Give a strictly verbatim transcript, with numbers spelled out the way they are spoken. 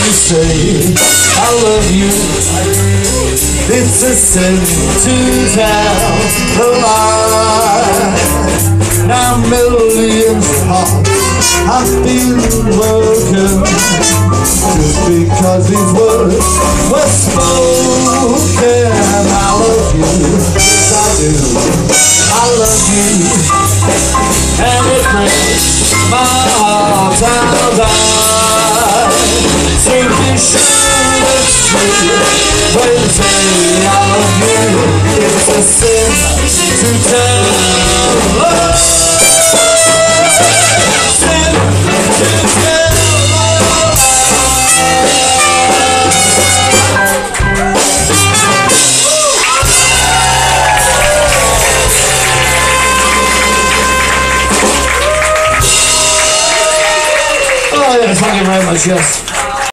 to say I love you. It's a sin to tell a lie. Now millions of hearts have been broken just because these words were spoken. I love you, yes I do. I love you, and it breaks my heart I'll die. So be sure it's true when you say I love you. It's a sin to tell a lie. Sin to tell a lie. Oh yes, thank you very much, yes.